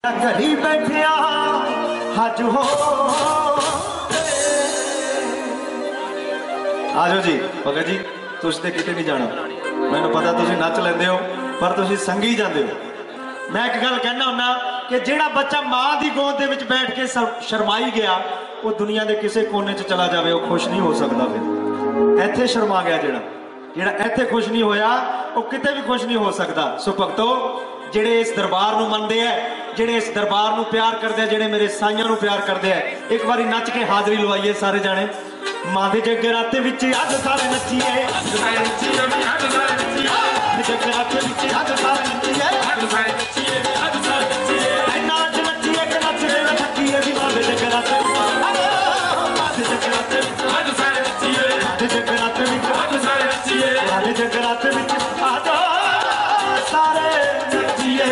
घरी बैठिया हज हो आजो जी भगत जी तुसीं ते किते नहीं जाना मैनूं पता तुसीं नच लैंदे हो पर तुसीं संगी जांदे हो। मैं एक गल कहना हुन्ना कि जिहड़ा बच्चा मां की गोद दे विच बैठ के शर्माई गया वो दुनिया के किसी कोने च चला जाए वो खुश नहीं हो सकता। फिर इत्थे शर्मा गया जिहड़ा इत्थे खुश नहीं होया वो किते भी खुश नहीं हो सकता। सो भगतो जिहड़े इस दरबार नूं मनदे है जिहड़े इस दरबार नूं प्यार करदे है जिहड़े मेरे साइयां नूं प्यार करदे है एक बारी नच के हाजरी लवाइए सारे जाने। मां दे जगराते विच अज सारे नच्चीए जगराते विच अज सारे नच्चीए नाच नच्चीए कि नचदे न थक्कीए दी मां दे जगराते मां दे जगराते अज सारे नच्चीए मां दे जगराते विच अज सारे नच्चीए मां दे जगराते विच अज सारे नच्चीए।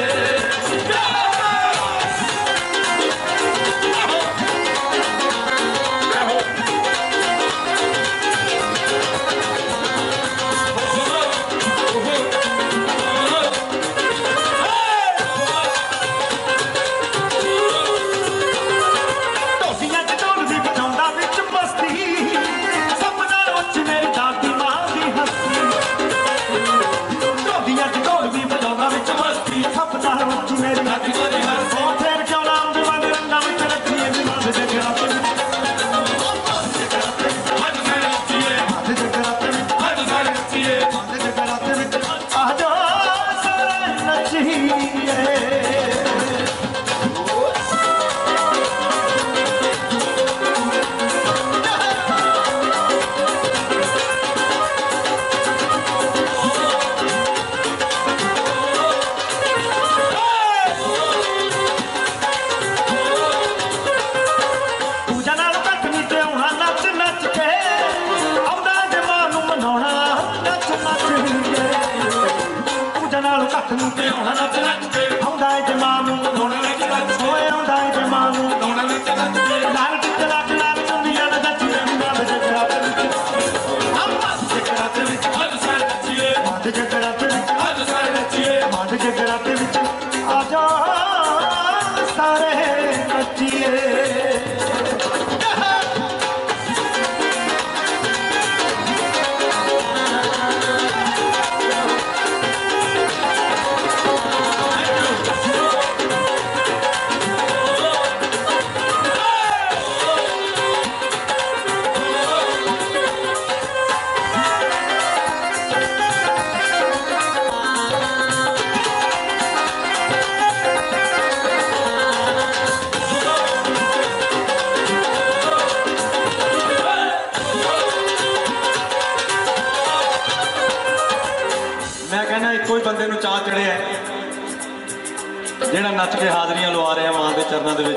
नच के हाजरियां लवा रहे हैं मां के चरणों के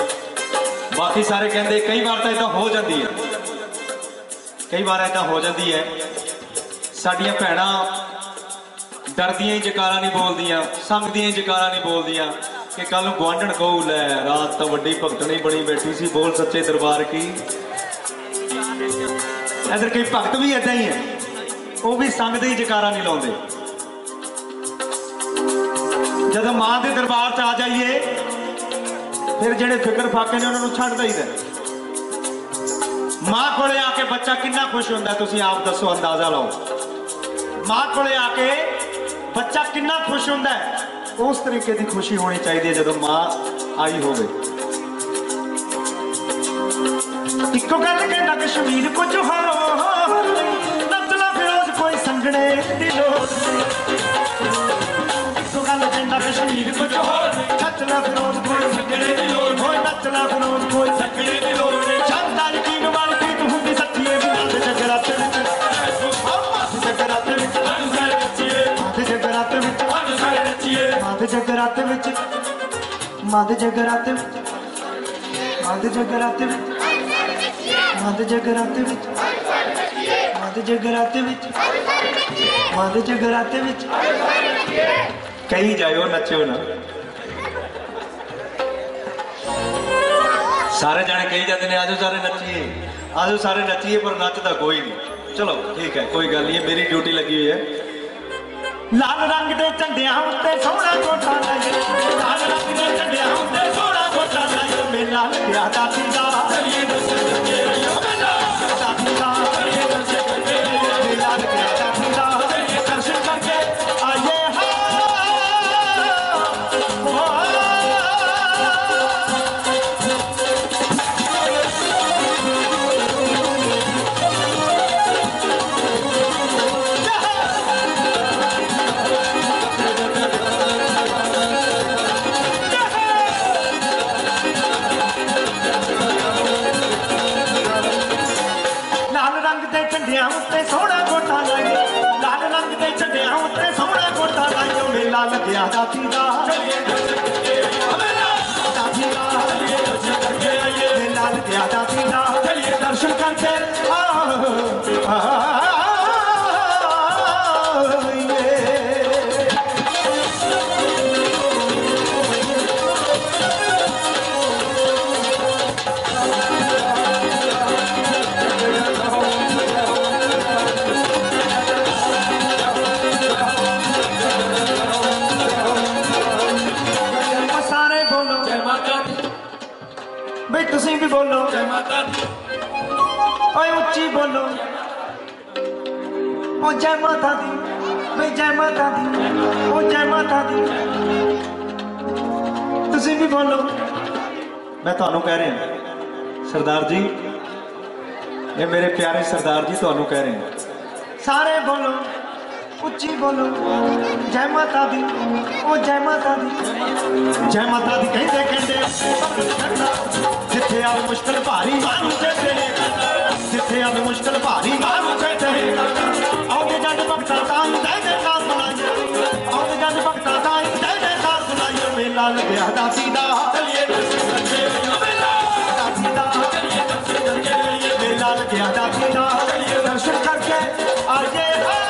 विच। बाकी सारे कहते कई बार तो इदा हो जाती है कई बार इदा हो जाती है साडियां भैणां डरदियां ही जकारा नहीं बोलदियां संगदियां ही जकारा नहीं बोलदियां कि कल नूं गुआंढण कहू लै रात तो वड्डी भगतनी बनी बैठी सी बोल सच्चे दरबार की। इधर कई भगत भी इदा ही है वो भी संगदे ही जकारा नहीं लाउंदे। जब मां के दरबार च आ जाइए फिर जेडे फिक्र फाके ने उन्होंने छड़ दईदा। मां को आके बच्चा कितना खुश होंदा तुसीं आप दसो अंदाजा लाओ। मां को आके बच्चा कितना खुश होंदा उस तरीके की खुशी होनी चाहिए जब मां आई होवे। इको गल कहना कश्मीर कुछ होरो नचना फिरोज कोई संगने दी लोड़ कश्मीर कुछ होर नचना फिरोज कोई संगने दी लोड़ होए नचना फिरोज कोई संगने दी लोड़ शानदार यकीन वाली प्रीत हुंदी सच्ची है मां दे जगराते विच जगराते विच अज सारे नच्चीए मां दे जगराते विच अज सारे नच्चीए मां दे जगराते विच मां दे जगराते विच मां दे जगराते विच मां दे जगराते विच मां दे जगराते विच मां दे जगराते विच कहीं जाओ नचो ना सारे जाने कही जाते हैं आजो सारे नचिए आजो सारे नचिए पर नचता कोई नहीं। चलो ठीक है कोई गल नहीं मेरी ड्यूटी लगी हुई है। लाल रंग के झंडियां उत्ते सोहना कोठा लगे लाल रंग के दर्शन करके तुसी भी बोलो जय माता दी, ओए उच्ची बोलो ओ जय माता दी, भाई जय माता दी, ओ जय माता दी। तुसी भी बोलो। मैं तुहानू कह रहा सरदार जी, ये मेरे प्यारे सरदार जी तुहानू कह रहे हैं, सारे बोलो उच्ची बोलो जय माता दी, ओ जय माता दी, जय माता दी कहते कहते जिथे अब मुश्किल भारी मानू कहते, जिथे अब मुश्किल भारी मानू कहते, आओगे जज भगता ताई जय जयकार बुलाइए, आओगे जज भगता ताई जय जयकार बुलाइए। मेला लग्या दासी दा, मेला लग्या दासी दा, दर्शन करके आइए।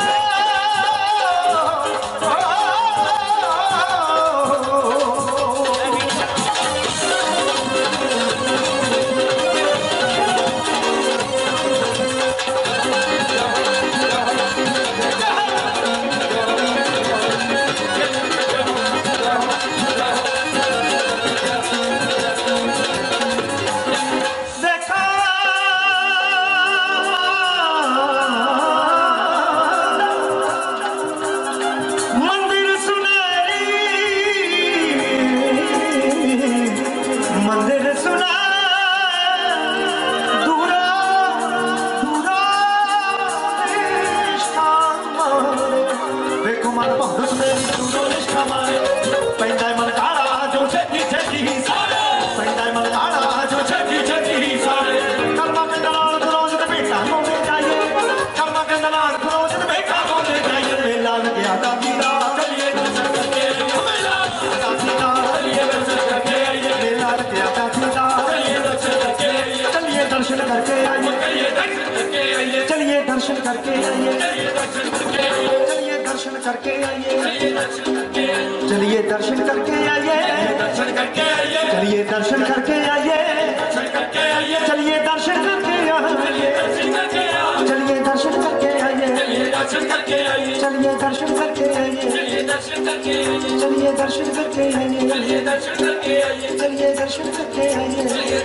चलिए दर्शन करके आइए, चलिए दर्शन करके आइए, चलिए दर्शन करके आइए, चलिए दर्शन करके आइए, चलिए दर्शन करके आइए, चलिए दर्शन करके आइए, चलिए दर्शन करके आइए, चलिए दर्शन करके आइए, चलिए दर्शन करके आइए,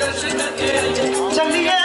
चलिए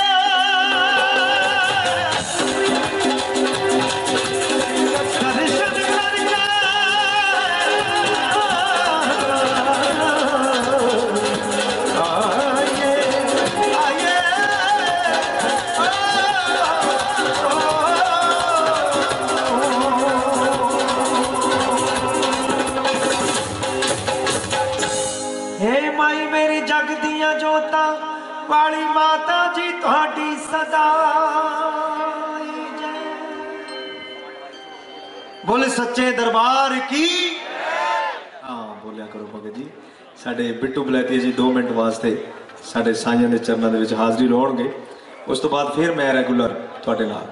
वाली माता जी थोड़ी सदा बोले सच्चे दरबार की। हाँ बोलिया करो भगत जी। साडे बिट्टू बलैती जी 2 मिनट वास्ते साडे साइयां दे चरणों दे विच हाज़री लाउणगे, उस तो बाद फिर मैं रेगुलर तुहाडे नाल।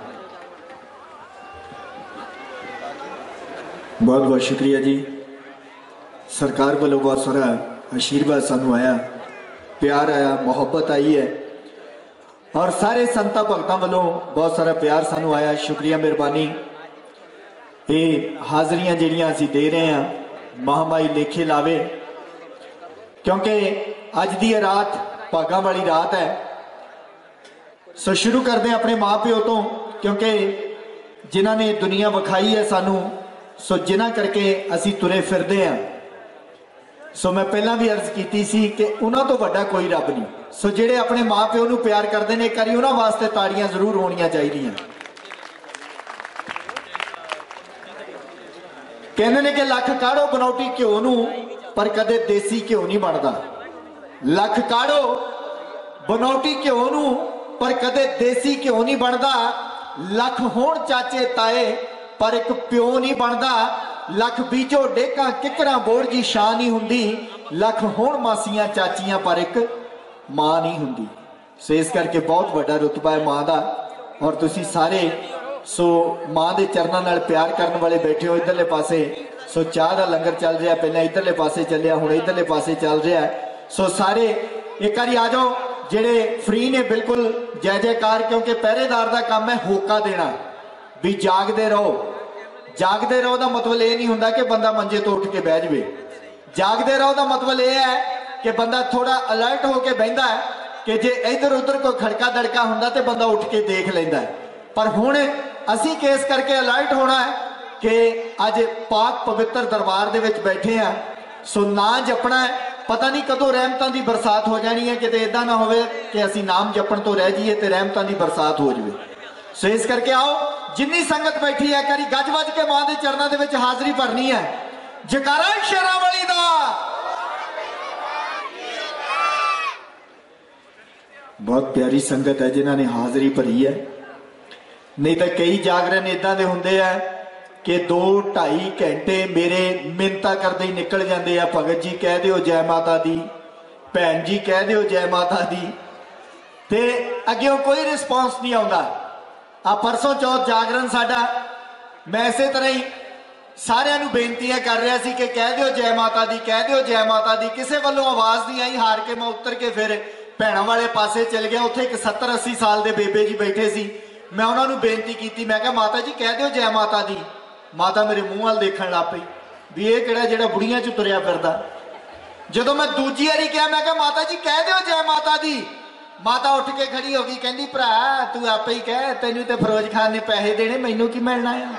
बहुत बहुत शुक्रिया जी। सरकार वालों बहुत सारा आशीर्वाद सानू आया, प्यार आया, मोहब्बत आई है और सारे संतां भगतां वालों बहुत सारा प्यार सानू आया। शुक्रिया मेहरबानी। ये हाजरियां जिहड़ियां असीं दे रहे हैं महामाई लेखे लावे, क्योंकि अज दी रात भागां वाली रात है। सो शुरू करते हैं अपने माँ प्यो तो, क्योंकि जिन्हां ने दुनिया विखाई है सानू, सो जिन्हां करके असीं तुरे फिरदे हैं। सो मैं पहला भी अर्ज की सी कि उन्हों तो वड्डा कोई रब नहीं। सो जेडे अपने माँ प्यो नूं प्यार करते हैं, एक बारी उन्होंने वास्ते ताड़ियां जरूर होनियां चाहिए। कहते ने कि लख काढ़ो बनौटी घ्यो नूं पर कदे देसी घ्यो नहीं बनता। लख काढ़ो बनौटी घ्यो नूं पर कदे देसी घ्यो नहीं बनता। लख होण चाचे ताए पर एक प्यो नहीं बनता। लख बीजो डेका किकरा बोड़ जी शान नहीं हुंदी। लख होण मासियां चाचियां पर एक मां नहीं हुंदी। सो इस करके बहुत बड़ा रुतबा है मां दा। और तुसी सारे सो मां दे चरणों नाल प्यार करने वाले बैठे हो। इधरले पासे सो चाह दा लंगर चल रहा, पहले इधरले पासे चलिया, हुण इधरले पासे चल रहा है। सो सारे एक बारी आ जाओ जेड़े फ्री ने, बिल्कुल जय जयकार, क्योंकि पहरेदार का काम है होका देना भी जागते रहो। जागते रहो का मतलब यह नहीं होंदा कि बंदा मंजे तो उठ के बह जाए। जागते रहो का मतलब यह है कि बंदा थोड़ा अलर्ट होकर बहता है कि जे इधर उधर कोई खड़का दड़का होंदा तो बंदा उठ के देख लेंदा है। पर हुण असी केस करके अलर्ट होना है कि अज पाक पवित्र दरबार दे विच बैठे हैं। सो ना जपना है, पता नहीं कदों रहमतां दी बरसात हो जानी है। किते इदां ना होवे कि असी नाम जपण तो रह जाइए तो रहमतां दी बरसात हो जाए। सो इस करके आओ जिन्नी संगत बैठी है करी गज वज के मां दे चरणों दे विच हाजरी भरनी है। जकारा शेरावाली दा। बहुत प्यारी संगत है जिन्होंने हाजरी भरी है। नहीं तो कई जागरण इदां दे हुंदे आ कि 2-2.5 घंटे मेरे मिन्नतां करदे ही निकल जाते हैं। भगत जी कह दिओ जय माता दी, भैन जी कह दिओ जय माता दी, ते अग्यों कोई रिस्पॉन्स नहीं आता। आ परसों चौथ जागरण साडा, मैं इसे तरह ही सारिਆਂ ਨੂੰ बेनतियां कर रहा सी कि कह दिओ जय माता दी, कह दिओ जय माता दी। किसी वालों आवाज़ नहीं आई। हार के मैं उतर के फिर भैणों वाले पासे चल गया। उत्थे एक 70-80 साल के बेबे जी बैठे सी। मैं उन्होंने बेनती की, मैं कहा माता जी कह दिओ जय माता दी। माता मेरे मूँह वाल देखण लग पई भी ये किहड़ा जिहड़ा बुढ़ियां च तुरिया फिरदा। जदों मैं दूजी वारी कहा, मैं कहा माता जी कह दिओ जय माता दी। माता उठ के खड़ी हो गई, कहती भरा तू आपे ही कह, तैनूं ते फिरोज खान ने पैसे देने, मैनूं की मिलना है।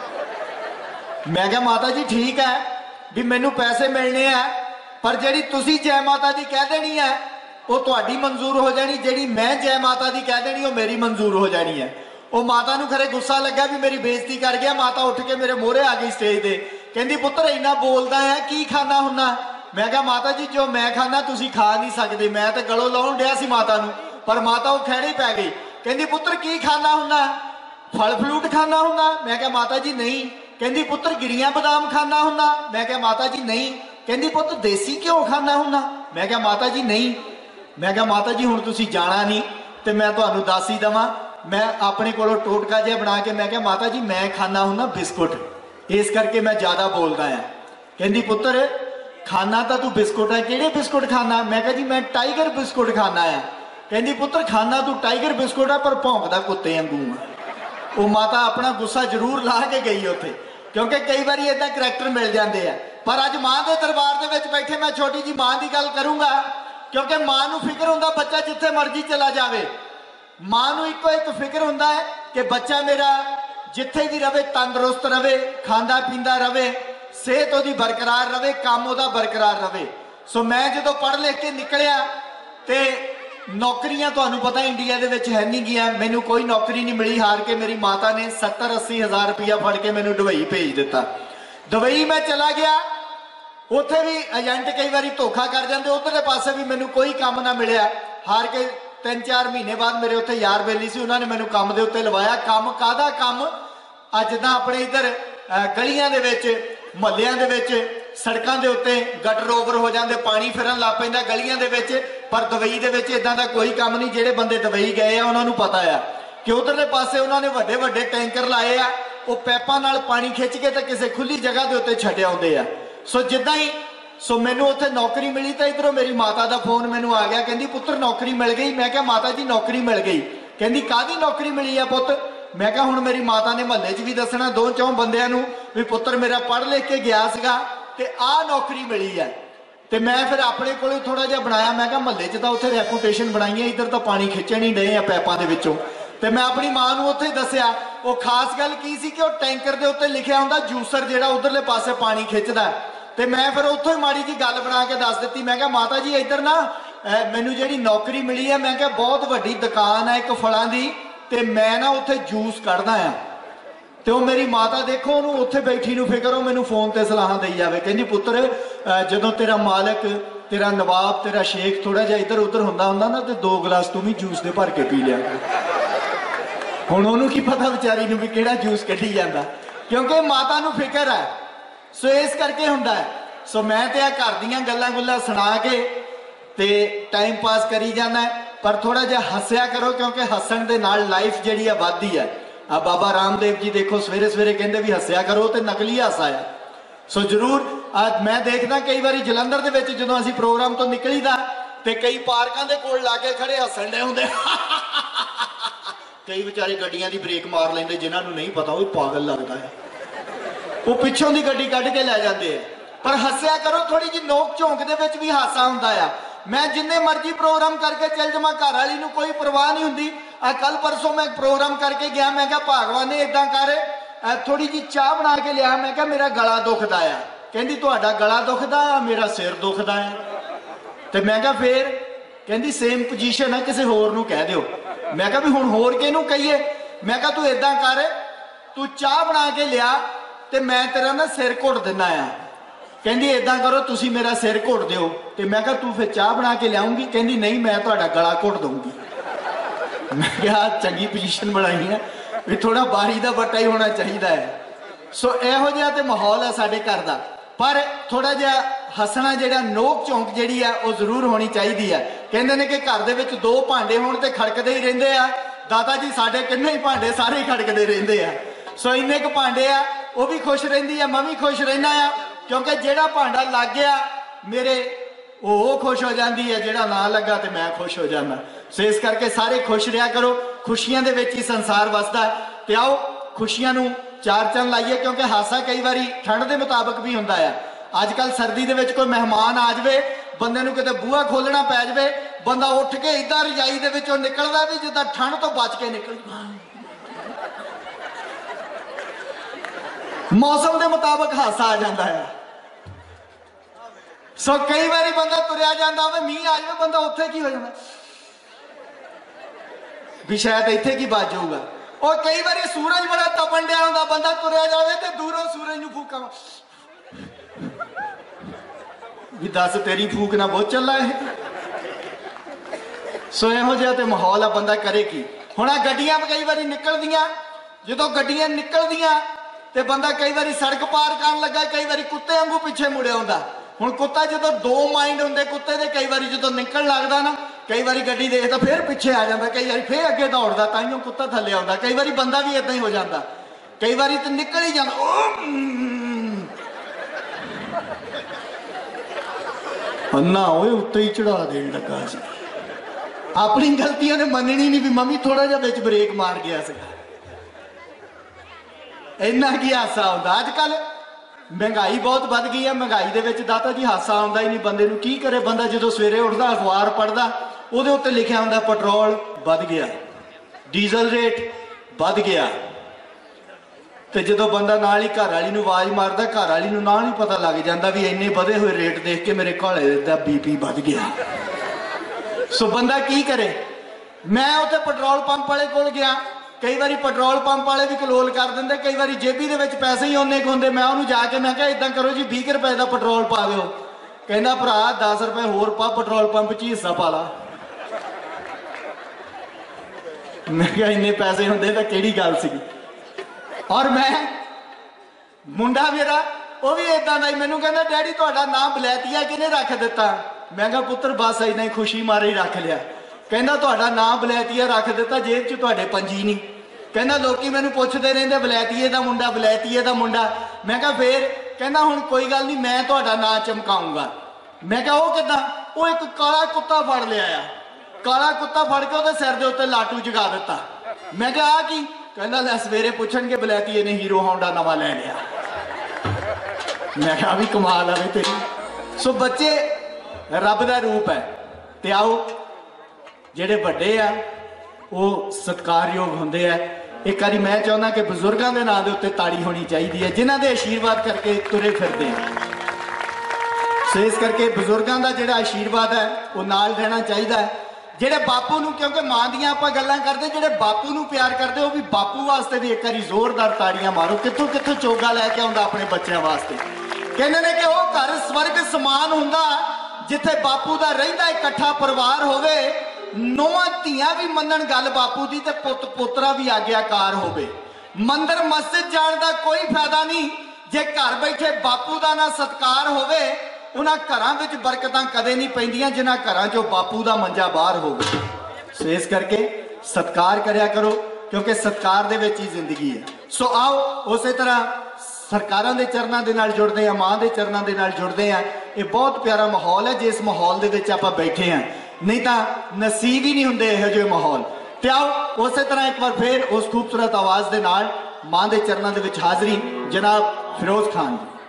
मैं कहा माता जी ठीक है भी मैनूं पैसे मिलने हैं, पर जिहड़ी तुसीं जय माता दी कह देनी है वो तुहाडी मंजूर हो जानी, जिहड़ी मैं जय माता दी कह देनी वो मेरी मंजूर हो जानी है। वो माता नूं खरे गुस्सा लगा भी मेरी बेइज्जती कर गया। माता उठ के मेरे मोहरे आ गई स्टेज ते, कहती पुत्र इन्ना बोलदा है की खाना हुन्ना। मैं कहा माता जी जो मैं खाना तुसीं खा नहीं सकते। मैं तो गलों लाउण डिया सी माता नूं, पर माता वो खैड़ी पै गई। कहती पुत्र की खाना हुन्ना, फल फ्रूट खाना हुन्ना। मैं कहा माता जी नहीं। कहती पुत्र गिरियां बादाम खाना हुन्ना। मैं कहा माता जी नहीं। कहती पुत्र देसी घ्यो खाना हुन्ना। मैं कहा माता जी नहीं। मैं कहा माता जी हुण तुसीं जाना नहीं तो मैं तुहानूं दस ही देवां। मैं अपने कोलों टोटका जिहा बना के मैं कहा माता जी मैं खाना हुन्ना बिस्कुट, इस करके मैं ज़्यादा बोलदा है। कहती पुत्र खाना तो तू बिस्कुट है, किहड़े बिस्कुट खाना। मैं कहा जी मैं टाइगर बिस्कुट खाना है। कहती पुत्र खाना तू टाइगर बिस्कुट है पर भौंकदा कुत्ते वांगू है। वो माता अपना गुस्सा जरूर ला के गई उत्थे, क्योंकि कई बार इदा करैक्टर मिल जाते हैं। पर अज मां के दरबार के विच बैठे मैं छोटी जी मां की गल करूँगा, क्योंकि मां नूं फिक्र हुंदा बच्चा जिथे मर्जी चला जाए। मां नूं इक्को एक फिक्र हुंदा है कि बच्चा मेरा जिथे भी रवे तंदुरुस्त रवे, खांदा पींदा रवे, सेहत उहदी बरकरार रवे, काम उहदा बरकरार रवे। सो मैं जो पढ़ लिख के निकलिया तो नौकरियां तुहानूं पता इंडिया दे विच है नहीं गियां। मैनूं कोई नौकरी नहीं मिली। हार के मेरी माता ने 70-80 हज़ार रुपया फड़ के मैनूं दुबई भेज दिता। दुबई मैं चला गया, उत्थे भी एजेंट कई बार धोखा कर जाते, उधरले पासे भी मैनूं कोई काम ना मिलिया। हार के 3-4 महीने बाद मेरे उत्थे यार बेली सी, उन्होंने मैनूं काम दे उत्ते लवाया। काम काहदा काम, अज दा अपने इधर गलियां दे विच मुहल्लियां दे विच सड़कों के उत्ते गटर ओवर हो जाते, पानी फिरन लग पैंदा गलियां दे विच। पर दुबई दे विच इदां दा कोई काम नहीं। जिहड़े बंदे दुबई गए आ उन्होंने पता है कि उधरले पासे उन्होंने वड्डे वड्डे टैंकर लाए आ, वो पैपां नाल पानी खिंच के तो किसी खुली जगह के उत्ते छड्डे आउंदे आ। सो जिद्दां ही सो मैनूं उत्थे नौकरी मिली तो इधरों मेरी माता का फोन मैनूं आ गया, कहती पुत्र नौकरी मिल गई। मैं कहा माता जी नौकरी मिल गई। कहती काहदी नौकरी मिली है पुत। मैं कहा हुण मेरी माता ने महल्ले च भी दसना 2-4 बंदियां नूं भी पुत्र मेरा पढ़ लिख के गया सीगा ते आ नौकरी मिली है। तो मैं फिर अपने को थोड़ा जिहा बनाया। मैं कहा महल्ले च तां उत्थे रैपूटेशन बनाई है, इधर तो पानी खिंचण ही डए आ पैपां दे विचों। तो मैं अपनी मां नूं उत्थे दस्सिया। वो खास गल की सी कि वो टैंकर के उत्ते लिखिया हुंदा जूसर जिहड़ा उधरले पासे पानी खिंचदा। ਤੇ ਮੈਂ ਫਿਰ ਉੱਥੋਂ ਹੀ ਮਾੜੀ ਜੀ ਗੱਲ ਬਣਾ ਕੇ ਦੱਸ ਦਿੱਤੀ। ਮੈਂ ਕਿਹਾ ਮਾਤਾ ਜੀ ਇੱਧਰ ਨਾ ਮੈਨੂੰ ਜਿਹੜੀ ਨੌਕਰੀ ਮਿਲੀ ਹੈ, ਮੈਂ ਕਿਹਾ ਬਹੁਤ ਵੱਡੀ ਦੁਕਾਨ ਹੈ ਇੱਕ ਫਲਾਂ ਦੀ, ਤੇ ਮੈਂ ਨਾ ਉੱਥੇ ਜੂਸ ਕੱਢਦਾ ਆ। ਤੇ ਉਹ ਮੇਰੀ ਮਾਤਾ ਦੇਖੋ ਉਹਨੂੰ ਉੱਥੇ ਬੈਠੀ ਨੂੰ ਫਿਕਰ, ਉਹ ਮੈਨੂੰ ਫੋਨ ਤੇ ਸਲਾਹਾਂ ਦੇਈ ਜਾਵੇ, ਕਹਿੰਦੀ ਪੁੱਤਰ ਜਦੋਂ ਤੇਰਾ ਮਾਲਕ, ਤੇਰਾ ਨਵਾਬ, ਤੇਰਾ ਸ਼ੇਖ ਥੋੜਾ ਜਿਹਾ ਇੱਧਰ ਉੱਧਰ ਹੁੰਦਾ ਨਾ, ਤੇ 2 ਗਲਾਸ ਤੂੰ ਵੀ ਜੂਸ ਦੇ ਭਰ ਕੇ ਪੀ ਲਿਆ ਕਰ। ਹੁਣ ਉਹਨੂੰ ਕੀ ਪਤਾ ਵਿਚਾਰੀ ਨੂੰ ਵੀ ਕਿਹੜਾ ਜੂਸ ਕੱਢੀ ਜਾਂਦਾ, ਕਿਉਂਕਿ ਮਾਤਾ ਨੂੰ ਫਿਕਰ ਹੈ। ਸੋ ਇਸ ਕਰਕੇ ਹੁੰਦਾ ਹੈ। ਸੋ ਮੈਂ ਤੇ ਆ ਘਰ ਦੀਆਂ ਗੱਲਾਂ ਗੁੱਲਾਂ ਸੁਣਾ ਕੇ ਤੇ ਟਾਈਮ ਪਾਸ ਕਰੀ ਜਾਂਦਾ, ਪਰ ਥੋੜਾ ਜਿਹਾ ਹੱਸਿਆ ਕਰੋ, ਕਿਉਂਕਿ ਹੱਸਣ ਦੇ ਨਾਲ ਲਾਈਫ ਜਿਹੜੀ ਆ ਵੱਧਦੀ ਹੈ। ਆ ਬਾਬਾ ਰਾਮਦੇਵ ਜੀ ਦੇਖੋ ਸਵੇਰੇ ਸਵੇਰੇ ਕਹਿੰਦੇ ਵੀ ਹੱਸਿਆ ਕਰੋ, ਤੇ ਨਕਲੀ ਹਾਸਾ ਆ। ਸੋ ਜ਼ਰੂਰ ਅੱਜ ਮੈਂ ਦੇਖਦਾ ਕਈ ਵਾਰੀ ਜਲੰਧਰ ਦੇ ਵਿੱਚ ਜਦੋਂ ਅਸੀਂ ਪ੍ਰੋਗਰਾਮ ਤੋਂ ਨਿਕਲੀਦਾ ਤੇ ਕਈ ਪਾਰਕਾਂ ਦੇ ਕੋਲ ਲਾ ਕੇ ਖੜੇ ਹੱਸਣ ਦੇ ਹੁੰਦੇ। ਕਈ ਵਿਚਾਰੇ ਗੱਡੀਆਂ ਦੀ ਬ੍ਰੇਕ ਮਾਰ ਲੈਂਦੇ, ਜਿਨ੍ਹਾਂ ਨੂੰ ਨਹੀਂ ਪਤਾ ਉਹ ਪਾਗਲ ਲੱਗਦਾ ਹੈ, ਉਹ ਪਿੱਛੋਂ ਦੀ ਗੱਡੀ ਕੱਢ ਕੇ ਲੈ ਜਾਂਦੇ ਆ। ਪਰ ਹੱਸਿਆ ਕਰੋ, ਥੋੜੀ ਜਿਹੀ ਨੋਕ ਝੋਂਕ ਦੇ ਵਿੱਚ ਵੀ ਹਾਸਾ ਹੁੰਦਾ ਆ। ਮੈਂ ਜਿੰਨੇ ਮਰਜ਼ੀ ਪ੍ਰੋਗਰਾਮ ਕਰਕੇ ਚੱਲ ਜਾਵਾਂ, ਘਰ ਵਾਲੀ ਨੂੰ ਕੋਈ ਪਰਵਾਹ ਨਹੀਂ ਹੁੰਦੀ। ਆ ਕੱਲ ਪਰਸੋਂ ਮੈਂ ਪ੍ਰੋਗਰਾਮ ਕਰਕੇ ਗਿਆ, ਮੈਂ ਕਿਹਾ ਭਾਗਵਾਨ ਨੇ ਇਦਾਂ ਕਰ ਥੋੜੀ ਜਿਹੀ ਚਾਹ ਬਣਾ ਕੇ ਲਿਆ। ਮੈਂ ਕਿਹਾ ਮੇਰਾ ਗਲਾ ਦੁਖਦਾ ਆ। ਕਹਿੰਦੀ ਤੁਹਾਡਾ ਗਲਾ ਦੁਖਦਾ ਆ, ਮੇਰਾ ਸਿਰ ਦੁਖਦਾ ਆ। ਤੇ ਮੈਂ ਕਿਹਾ ਫੇਰ? ਕਹਿੰਦੀ ਸੇਮ ਪੋਜੀਸ਼ਨ ਹੈ, ਕਿਸੇ ਹੋਰ ਨੂੰ ਕਹਿ ਦਿਓ। ਮੈਂ ਕਿਹਾ ਵੀ ਹੁਣ ਹੋਰ ਕਿਹਨੂੰ ਕਹੀਏ? ਮੈਂ ਕਿਹਾ ਤੂੰ ਇਦਾਂ ਕਰ, ਤੂੰ ਚਾਹ ਬਣਾ ਕੇ ਲਿਆ ਤੇ ਮੈਂ ਤੇਰਾ ਨਾ ਸਿਰ ਘੁੱਟ ਦਿੰਦਾ ਆ। ਕਹਿੰਦੀ ਇਦਾਂ ਕਰੋ ਤੁਸੀਂ ਮੇਰਾ ਸਿਰ ਘੁੱਟ ਦਿਓ। ਤੇ ਮੈਂ ਕਿਹਾ ਤੂੰ ਫਿਰ ਚਾਹ ਬਣਾ ਕੇ ਲਿਆਉਂਗੀ? ਕਹਿੰਦੀ ਨਹੀਂ, ਮੈਂ ਤੁਹਾਡਾ ਗਲਾ ਘੁੱਟ ਦਊਂਗੀ। ਮੈਂ ਕਿਹਾ ਚੰਗੀ ਪੋਜੀਸ਼ਨ ਬਣਾਈ ਹੈ ਵੀ ਥੋੜਾ ਬਾਰੀ ਦਾ ਵੱਟਾ ਹੀ ਹੋਣਾ ਚਾਹੀਦਾ ਹੈ। ਸੋ ਇਹੋ ਜਿਹਾ ਤੇ ਮਾਹੌਲ ਹੈ ਸਾਡੇ ਘਰ ਦਾ, ਪਰ ਥੋੜਾ ਜਿਹਾ ਹੱਸਣਾ ਜਿਹੜਾ ਨੋਕ ਝੋਂਕ ਜਿਹੜੀ ਆ ਉਹ ਜ਼ਰੂਰ ਹੋਣੀ ਚਾਹੀਦੀ ਹੈ। ਕਹਿੰਦੇ ਨੇ ਕਿ ਘਰ ਦੇ ਵਿੱਚ 2 ਭਾਂਡੇ ਹੋਣ ਤੇ ਖੜਕਦੇ ਹੀ ਰਹਿੰਦੇ ਆ। ਦਾਦਾ ਜੀ ਸਾਡੇ ਕਿੰਨੇ ਹੀ ਭਾਂਡੇ ਸਾਰੇ ਹੀ ਖੜਕਦੇ ਰਹਿੰਦੇ ਆ। ਸੋ ਇੰਨੇ ਕੁ ਭਾਂਡੇ ਆ, ਉਹ ਵੀ ਖੁਸ਼ ਰਹਿੰਦੀ ਆ, ਮੈਂ ਵੀ ਖੁਸ਼ ਰਹਿਣਾ ਆ, ਕਿਉਂਕਿ ਜਿਹੜਾ ਭਾਂਡਾ ਲੱਗ ਗਿਆ ਮੇਰੇ ਉਹ ਖੁਸ਼ ਹੋ ਜਾਂਦੀ ਹੈ, ਜਿਹੜਾ ਨਾ ਲੱਗਾ ਤੇ ਮੈਂ ਖੁਸ਼ ਹੋ ਜਾਂਦਾ। ਸੋ ਇਸ ਕਰਕੇ ਸਾਰੇ ਖੁਸ਼ ਰਿਹਾ ਕਰੋ, ਖੁਸ਼ੀਆਂ ਦੇ ਵਿੱਚ ਹੀ ਸੰਸਾਰ ਵਸਦਾ। ਤੇ ਆਓ ਖੁਸ਼ੀਆਂ ਨੂੰ 4 ਚੰਨ ਲਾਈਏ, ਕਿਉਂਕਿ ਹਾਸਾ ਕਈ ਵਾਰੀ ਠੰਡ ਦੇ ਮੁਤਾਬਕ ਵੀ ਹੁੰਦਾ ਆ। ਅੱਜ ਕੱਲ ਸਰਦੀ ਦੇ ਵਿੱਚ ਕੋਈ ਮਹਿਮਾਨ ਆ ਜਾਵੇ, ਬੰਦੇ ਨੂੰ ਕਿਤੇ ਬੂਹਾ ਖੋਲਣਾ ਪੈ ਜਾਵੇ, ਬੰਦਾ ਉੱਠ ਕੇ ਇਦਾਂ ਰਜਾਈ ਦੇ ਵਿੱਚੋਂ ਨਿਕਲਦਾ ਵੀ ਜਿੱਦਾਂ ਠੰਡ ਤੋਂ ਬਚ ਕੇ ਨਿਕਲ। ਮੌਸਮ ਦੇ ਮੁਤਾਬਕ ਹਾਸਾ ਆ ਜਾਂਦਾ ਹੈ। ਸੋ ਕਈ ਵਾਰੀ ਬੰਦਾ ਤੁਰਿਆ ਜਾਂਦਾ ਹੋਵੇ, ਮੀਂਹ ਆ ਜਾਵੇ, ਬੰਦਾ ਉੱਥੇ ਕੀ ਹੋ ਜਾਂਦਾ ਵੀ ਸ਼ਾਇਦ ਇੱਥੇ ਕੀ ਬਚ ਜਾਊਗਾ। ਉਹ ਕਈ ਵਾਰੀ ਸੂਰਜ ਬੜਾ ਤਪਣ ਡਿਆ ਹੁੰਦਾ, ਬੰਦਾ ਤੁਰਿਆ ਜਾਵੇ ਤੇ ਦੂਰੋਂ ਸੂਰਜ ਨੂੰ ਫੂਕਾਂ ਵੀ ਦੱਸ ਤੇਰੀ ਫੂਕ ਨਾ ਬਹੁਤ ਚੱਲਾ ਇਹ। ਸੋ ਇਹੋ ਜਿਹਾ ਤੇ ਮਾਹੌਲ ਆ, ਬੰਦਾ ਕਰੇ ਕੀ। ਹੁਣ ਆ ਗੱਡੀਆਂ ਕਈ ਵਾਰੀ ਨਿਕਲਦੀਆਂ, ਜਦੋਂ ਗੱਡੀਆਂ ਨਿਕਲਦੀਆਂ ਤੇ ਬੰਦਾ ਕਈ ਵਾਰੀ ਸੜਕ ਪਾਰ ਕਰਨ ਲੱਗਾ, ਕਈ ਵਾਰੀ ਕੁੱਤੇ ਵਾਂਗੂ ਪਿੱਛੇ ਮੁੜਿਆ ਹੁੰਦਾ। ਹੁਣ ਕੁੱਤਾ ਜਦੋਂ 2 ਮਾਈਂਡ ਹੁੰਦੇ ਕੁੱਤੇ ਦੇ, ਕਈ ਵਾਰੀ ਜਦੋਂ ਨਿਕਲਣ ਲੱਗਦਾ ਨਾ, ਕਈ ਵਾਰੀ ਗੱਡੀ ਦੇਖਦਾ ਫਿਰ ਪਿੱਛੇ ਆ ਜਾਂਦਾ, ਕਈ ਵਾਰੀ ਫਿਰ ਅੱਗੇ ਦੌੜਦਾ, ਤਾਈਓ ਕੁੱਤਾ ਥੱਲੇ ਆਉਂਦਾ। ਕਈ ਵਾਰੀ ਬੰਦਾ ਵੀ ਇਦਾਂ ਹੀ ਹੋ ਜਾਂਦਾ, ਕਈ ਵਾਰੀ ਤੇ ਨਿਕਲ ਹੀ ਜਾਂਦਾ। ਅੰਨਾ ਓਏ ਉੱਤੇ ਹੀ ਚੜਾ ਦੇਣ ਲੱਗਾ ਸੀ। ਆਪਣੀ ਗਲਤੀਆਂ ਨੇ ਮੰਨਣੀ ਨਹੀਂ ਵੀ ਮੰਮੀ ਥੋੜਾ ਜਿਹਾ ਵਿੱਚ ਬ੍ਰੇਕ ਮਾਰ ਗਿਆ ਸੀ। ਇੰਨਾ ਕੀ ਹਾਸਾ ਆਉਂਦਾ। ਅੱਜ ਕੱਲ ਮਹਿੰਗਾਈ ਬਹੁਤ ਵੱਧ ਗਈ ਹੈ। ਮਹਿੰਗਾਈ ਦੇ ਵਿੱਚ ਦਾਤਾ ਜੀ ਹਾਸਾ ਆਉਂਦਾ ਹੀ ਨਹੀਂ ਬੰਦੇ ਨੂੰ। ਕੀ ਕਰੇ ਬੰਦਾ? ਜਦੋਂ ਸਵੇਰੇ ਉੱਠਦਾ ਅਖਬਾਰ ਪੜ੍ਹਦਾ, ਉਹਦੇ ਉੱਤੇ ਲਿਖਿਆ ਹੁੰਦਾ ਪੈਟਰੋਲ ਵੱਧ ਗਿਆ, ਡੀਜ਼ਲ ਰੇਟ ਵੱਧ ਗਿਆ। ਤੇ ਜਦੋਂ ਬੰਦਾ ਨਾਲ ਹੀ ਘਰ ਵਾਲੀ ਨੂੰ ਆਵਾਜ਼ ਮਾਰਦਾ, ਘਰ ਵਾਲੀ ਨੂੰ ਨਾਲ ਹੀ ਪਤਾ ਲੱਗ ਜਾਂਦਾ ਵੀ ਇੰਨੇ ਵਧੇ ਹੋਏ ਰੇਟ ਦੇਖ ਕੇ ਮੇਰੇ ਘੋੜੇ ਦਾ BP ਵੱਧ ਗਿਆ। ਸੋ ਬੰਦਾ ਕੀ ਕਰੇ? ਮੈਂ ਉੱਥੇ ਪੈਟਰੋਲ ਪੰਪ ਵਾਲੇ ਕੋਲ ਗਿਆ, ਕਈ ਵਾਰੀ ਪੈਟਰੋਲ ਪੰਪ ਵਾਲੇ ਵੀ ਕਲੋਲ ਕਰ ਦਿੰਦੇ, ਕਈ ਵਾਰੀ ਜੇਬੀ ਦੇ ਵਿੱਚ ਪੈਸੇ ਹੀ ਉਹਨੇ ਕੁ ਹੁੰਦੇ। ਮੈਂ ਉਹਨੂੰ ਜਾ ਕੇ ਮੈਂ ਕਿਹਾ ਇਦਾਂ ਕਰੋ ਜੀ 20 ਰੁਪਏ ਦਾ ਪੈਟਰੋਲ ਪਾ ਦਿਓ। ਕਹਿੰਦਾ ਭਰਾ 10 ਰੁਪਏ ਹੋਰ ਪਾ, ਪੈਟਰੋਲ ਪੰਪ 'ਚ ਹਿੱਸਾ ਪਾ ਲਾ। ਮੈਂ ਕਿਹਾ ਇੰਨੇ ਪੈਸੇ ਹੁੰਦੇ ਤਾਂ ਕਿਹੜੀ ਗੱਲ ਸੀਗੀ। ਔਰ ਮੈਂ ਮੁੰਡਾ ਮੇਰਾ ਉਹ ਵੀ ਇਦਾਂ ਦਾ ਹੀ, ਮੈਨੂੰ ਕਹਿੰਦਾ ਡੈਡੀ ਤੁਹਾਡਾ ਨਾਮ ਬਲੈਤੀਆ ਕਿਹਨੇ ਰੱਖ ਦਿੱਤਾ? ਮੈਂ ਕਿਹਾ ਪੁੱਤਰ ਬਸ ਇੰਨਾ ਹੀ ਖੁਸ਼ੀ ਮਾਰੇ ਹੀ ਰੱਖ ਲਿਆ। ਕਹਿੰਦਾ ਤੁਹਾਡਾ ਨਾਮ ਬਲੈਤੀਆ ਰੱਖ ਦਿੱਤਾ, ਜੇਬ 'ਚ ਤੁਹਾਡੇ ਪੰਜੀ ਨਹੀਂ। ਕਹਿੰਦਾ ਲੋਕੀ ਮੈਨੂੰ ਪੁੱਛਦੇ ਰਹਿੰਦੇ ਬਲੈਤੀਏ ਦਾ ਮੁੰਡਾ, ਬਲੈਤੀਏ ਦਾ ਮੁੰਡਾ। ਮੈਂ ਕਿਹਾ ਫੇਰ? ਕਹਿੰਦਾ ਹੁਣ ਕੋਈ ਗੱਲ ਨਹੀਂ, ਮੈਂ ਤੁਹਾਡਾ ਨਾਂ ਚਮਕਾਉਂਗਾ। ਮੈਂ ਕਿਹਾ ਉਹ ਕਿੱਦਾਂ? ਉਹ ਇੱਕ ਕਾਲਾ ਕੁੱਤਾ ਫੜ ਲਿਆ ਆ, ਕਾਲਾ ਕੁੱਤਾ ਫੜ ਕੇ ਉਹਦੇ ਸਿਰ ਦੇ ਉੱਤੇ ਲਾਟੂ ਜਗਾ ਦਿੱਤਾ। ਮੈਂ ਕਿਹਾ ਆ ਕੀ? ਕਹਿੰਦਾ ਲੈ ਸਵੇਰੇ ਪੁੱਛਣਗੇ ਬਲੈਤੀਏ ਨੇ ਹੀਰੋ ਹੋਂਡਾ ਨਵਾਂ ਲੈ ਲਿਆ। ਮੈਂ ਕਿਹਾ ਵੀ ਕਮਾਲ ਆਵੇ ਤੇਰੀ। ਸੋ ਬੱਚੇ ਰੱਬ ਦਾ ਰੂਪ ਹੈ। ਤੇ ਆਓ ਜਿਹੜੇ ਵੱਡੇ ਆ ਉਹ ਸਤਿਕਾਰਯੋਗ ਹੁੰਦੇ ਆ। ਇੱਕ ਵਾਰੀ ਮੈਂ ਚਾਹੁੰਦਾ ਕਿ ਬਜ਼ੁਰਗਾਂ ਦੇ ਨਾਂ ਦੇ ਉੱਤੇ ਤਾੜੀ ਹੋਣੀ ਚਾਹੀਦੀ ਹੈ, ਜਿਨ੍ਹਾਂ ਦੇ ਆਸ਼ੀਰਵਾਦ ਕਰਕੇ ਤੁਰੇ ਫਿਰਦੇ ਆ। सो इस करके बजुर्गों का जो आशीर्वाद है वो नाल रहना चाहिए। ਜਿਹੜੇ ਬਾਪੂ ਨੂੰ, ਕਿਉਂਕਿ ਮਾਂ ਦੀਆਂ ਆਪਾਂ ਗੱਲਾਂ ਕਰਦੇ, ਜਿਹੜੇ ਬਾਪੂ ਨੂੰ ਪਿਆਰ ਕਰਦੇ ਉਹ ਵੀ ਬਾਪੂ ਵਾਸਤੇ ਵੀ ਇੱਕ ਵਾਰੀ ਜ਼ੋਰਦਾਰ ਤਾੜੀਆਂ ਮਾਰੋ। ਕਿੱਥੋਂ ਕਿੱਥੋਂ ਚੋਗਾ ਲੈ ਕੇ ਆਉਂਦਾ ਆਪਣੇ ਬੱਚਿਆਂ ਵਾਸਤੇ। ਕਹਿੰਦੇ ਨੇ ਕਿ ਉਹ ਘਰ ਸਵਰਗ ਸਮਾਨ ਹੁੰਦਾ ਜਿੱਥੇ ਬਾਪੂ ਦਾ ਰਹਿੰਦਾ ਇਕੱਠਾ ਪਰਿਵਾਰ ਹੋਵੇ, ਨੌਵਾਂ ਧੀਆਂ ਵੀ ਮੰਨਣ ਗੱਲ ਬਾਪੂ ਦੀ ਤੇ ਪੁੱਤ ਪੋਤਰਾ ਵੀ ਆਗਿਆਕਾਰ ਹੋਵੇ। ਮੰਦਰ ਮਸਜਿਦ ਜਾਣ ਦਾ ਕੋਈ ਫਾਇਦਾ ਨਹੀਂ ਜੇ ਘਰ ਬੈਠੇ ਬਾਪੂ ਦਾ ਨਾ ਸਤਿਕਾਰ ਹੋਵੇ। उन्हां घरां विच बरकतां कदे नहीं पैंदियां जिन्हां घरां चों बापू दा मंजा बाहर होवे। सो इस करके सत्कार करया करो क्योंकि सत्कार दे विच ही जिंदगी है। सो आओ उसे तरह सरकारां दे चरनां दे नाल जुड़दे आ, मां दे चरनां दे नाल जुड़दे आ। ये बहुत प्यारा माहौल है जिस माहौल दे विच आपां बैठे हैं, नहीं तां नसीब ही नहीं हुंदे इहो जिहे माहौल। ते आओ उसे तरह एक बार फिर उस खूबसूरत आवाज़ दे नाल मां दे चरनां दे विच हाज़री जनाब फिरोज खान जी।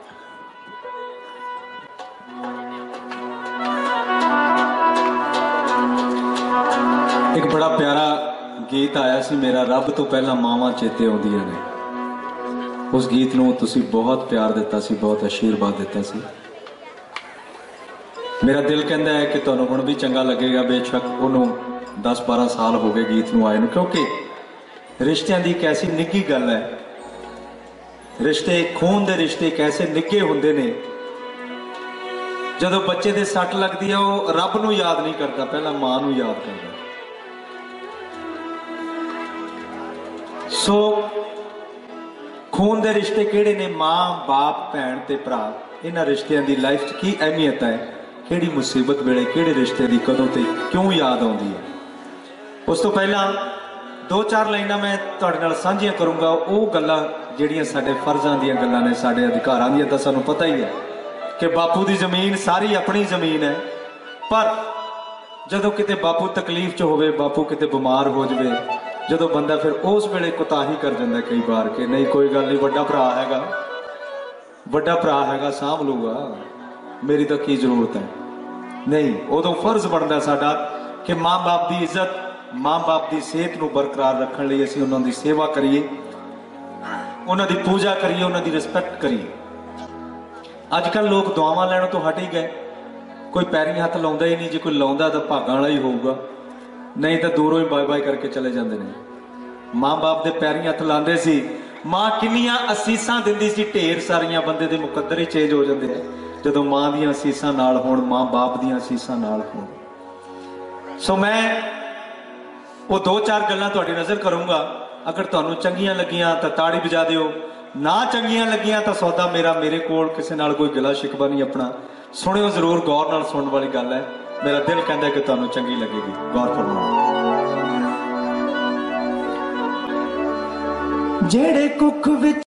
एक बड़ा प्यारा गीत आया सी, मेरा रब तो पहला मावां चेते आउंदियां ने। उस गीत नूं तुसीं बहुत प्यार दिता सी, बहुत आशीर्वाद दिता सी। मेरा दिल कहता है कि तुहानूं हुण भी चंगा लगेगा। बेशक उहनूं 10-12 साल हो गए गीत नूं आए नूं, क्योंकि रिश्तियां दी एक ऐसी निੱਘी गल है। रिश्ते खून दे रिश्ते एक ऐसे निੱਘे हुंदे ने, जदों बच्चे दे सट लगदी है वो रब नूं याद नहीं करता, पहला मां नूं याद करदा। सो खून दे रिश्ते किहड़े ने? मां बाप भैन ते भरा। इन्हां रिश्तियां दी लाइफ च की अहमियत है, किहड़ी मुसीबत वेले किहड़े रिश्ते दी कदों ते क्यों याद आउंदी है। उस तो पहला 2-4 लाइनां मैं तुहाडे नाल साझीआं करूंगा। वो गल्लां जिहड़ियां साडे फर्जां दीयां गल्लां ने, साडे अधिकारां दीयां, तां सानूं पता ही है कि बापू दी जमीन सारी अपनी जमीन है। पर जदों किते बापू तकलीफ च होवे, बापू किते बीमार हो जावे, जदों बंदा फिर उस वेले कोताही कर जाता कई बार कि नहीं कोई गल नहीं, वड्डा भरा हैगा, वड्डा भरा हैगा, सांभ लूगा, मेरी तो की जरूरत है। नहीं, उदों फर्ज बनता साडा कि माँ बाप की इज्जत, माँ बाप की सेहत नूं बरकरार रखने लई असीं उन्हां दी सेवा करिए, उन्हां दी पूजा करिए, उन्हां दी रिस्पैक्ट करिए। अजकल लोग दुआवां लैण तो हट ही गए, कोई पैरी हथ लाउंदा ही नहीं। जे कोई लाउंदा तां भागां वाला ही होऊगा, नहीं तो दूरों ही बाय बाय करके चले जाते हैं। माँ बाप के पैरी हथ लाते सी, माँ किन्नियां असीसां दिंदी सी, ढेर सारियां बंदे दे मुकद्दर ही चेंज हो जाते हैं जदों माँ दियां असीसां नाल होण, माँ बाप दियां असीसां नाल होण। सो मैं वो 2-4 गल्लां तुहाडी नज़र करूंगा। अगर तुहानूं चंगियां लगियां तां ताड़ी बजा दिओ, ना चंगियां लगियां तां सौदा मेरा मेरे कोल, किसी नाल कोई गिला शिकवा नहीं अपना। सुनियो जरूर, गौर नाल सुनने वाली गल है। मेरा दिल कहता है कि तुहानूं चंगी लगेगी, गौर फरमाओ। जेड़े कुख विच